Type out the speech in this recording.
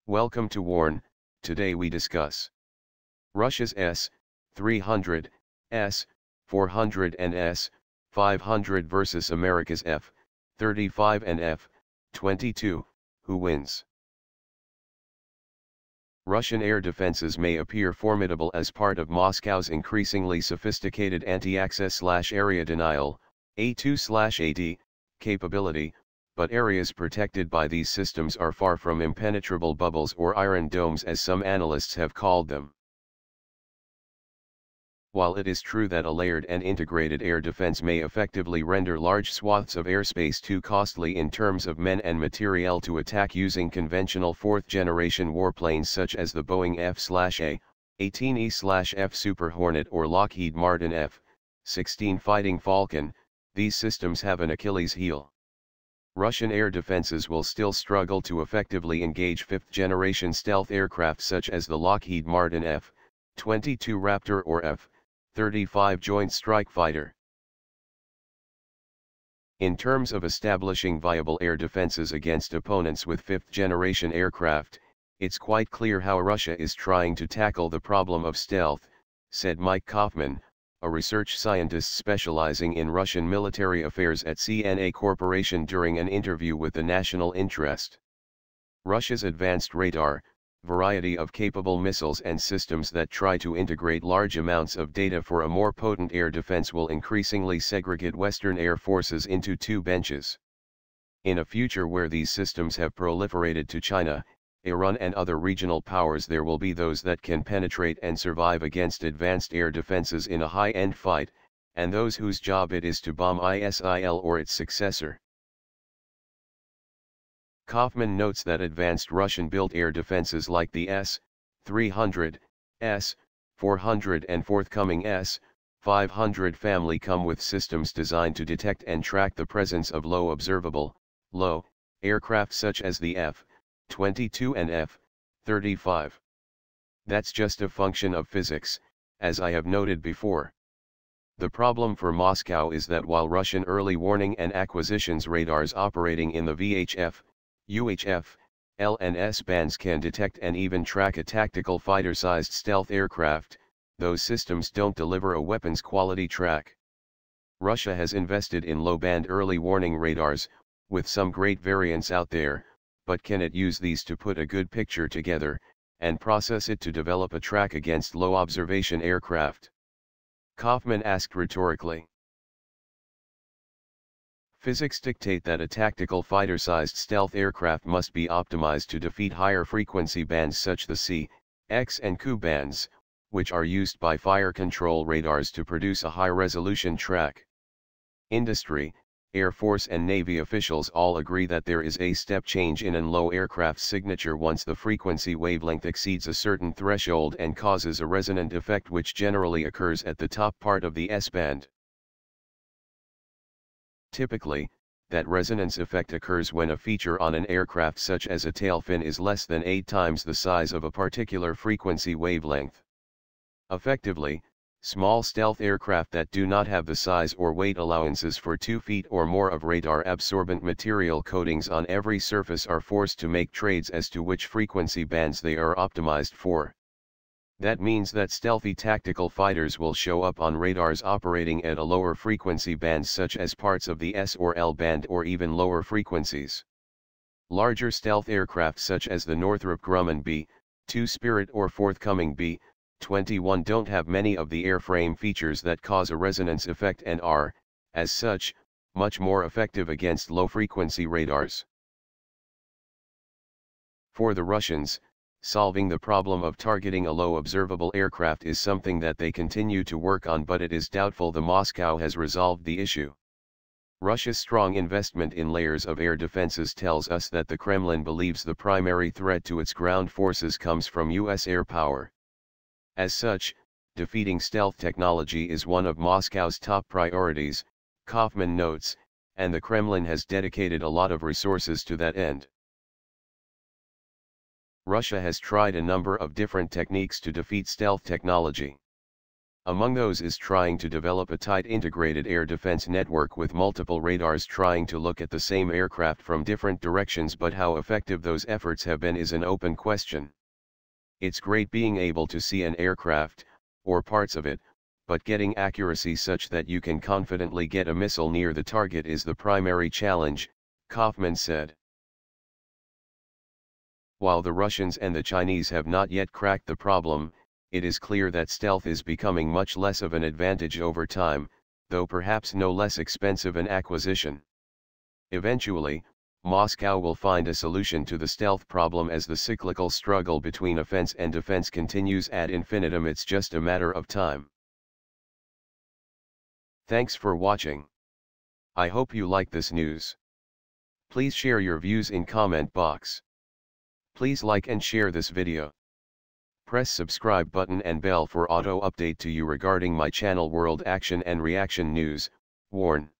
Welcome to Warn. Today we discuss Russia's S-300, S-400 and S-500 versus America's F-35 and F-22, who wins? Russian air defenses may appear formidable as part of Moscow's increasingly sophisticated anti-access/area denial, A2/AD, capability, but areas protected by these systems are far from impenetrable bubbles or iron domes as some analysts have called them. While it is true that a layered and integrated air defense may effectively render large swaths of airspace too costly in terms of men and materiel to attack using conventional fourth-generation warplanes such as the Boeing F/A-18E/F Super Hornet or Lockheed Martin F-16 Fighting Falcon, these systems have an Achilles heel. Russian air defenses will still struggle to effectively engage fifth-generation stealth aircraft such as the Lockheed Martin F-22 Raptor or F-35 Joint Strike Fighter. In terms of establishing viable air defenses against opponents with fifth-generation aircraft, it's quite clear how Russia is trying to tackle the problem of stealth, said Mike Kaufman, a research scientist specializing in Russian military affairs at CNA Corporation during an interview with the National Interest. Russia's advanced radar, variety of capable missiles and systems that try to integrate large amounts of data for a more potent air defense will increasingly segregate Western air forces into two benches. In a future where these systems have proliferated to China, Iran and other regional powers, there will be those that can penetrate and survive against advanced air defenses in a high-end fight, and those whose job it is to bomb ISIL or its successor. Kaufman notes that advanced Russian-built air defenses like the S-300, S-400 and forthcoming S-500 family come with systems designed to detect and track the presence of low observable, low, aircraft such as the F-22 and F-35. That's just a function of physics, as I have noted before. The problem for Moscow is that while Russian early warning and acquisitions radars operating in the VHF, UHF, L and S bands can detect and even track a tactical fighter-sized stealth aircraft, those systems don't deliver a weapons-quality track. Russia has invested in low-band early warning radars, with some great variants out there, but can it use these to put a good picture together, and process it to develop a track against low observation aircraft? Kaufman asked rhetorically. Physics dictate that a tactical fighter-sized stealth aircraft must be optimized to defeat higher frequency bands such the C, X and Q bands, which are used by fire control radars to produce a high-resolution track. Industry, Air Force and Navy officials all agree that there is a step change in an low aircraft's signature once the frequency wavelength exceeds a certain threshold and causes a resonant effect which generally occurs at the top part of the S-band. Typically, that resonance effect occurs when a feature on an aircraft such as a tail fin is less than 8 times the size of a particular frequency wavelength. Effectively, small stealth aircraft that do not have the size or weight allowances for 2 feet or more of radar-absorbent material coatings on every surface are forced to make trades as to which frequency bands they are optimized for. That means that stealthy tactical fighters will show up on radars operating at a lower frequency band such as parts of the S or L band or even lower frequencies. Larger stealth aircraft such as the Northrop Grumman B-2 Spirit or forthcoming B-21 don't have many of the airframe features that cause a resonance effect and are, as such, much more effective against low-frequency radars. For the Russians, solving the problem of targeting a low observable aircraft is something that they continue to work on, but it is doubtful the Moscow has resolved the issue. Russia's strong investment in layers of air defenses tells us that the Kremlin believes the primary threat to its ground forces comes from U.S. air power. As such, defeating stealth technology is one of Moscow's top priorities, Kaufman notes, and the Kremlin has dedicated a lot of resources to that end. Russia has tried a number of different techniques to defeat stealth technology. Among those is trying to develop a tight integrated air defense network with multiple radars trying to look at the same aircraft from different directions, but how effective those efforts have been is an open question. It's great being able to see an aircraft, or parts of it, but getting accuracy such that you can confidently get a missile near the target is the primary challenge, Kaufman said. While the Russians and the Chinese have not yet cracked the problem, it is clear that stealth is becoming much less of an advantage over time, though perhaps no less expensive an acquisition. Eventually, Moscow will find a solution to the stealth problem as the cyclical struggle between offense and defense continues ad infinitum. It's just a matter of time. Thanks for watching. I hope you like this news. Please share your views in comment box. Please like and share this video. Press subscribe button and bell for auto update to you regarding my channel World Action and Reaction News. Warn.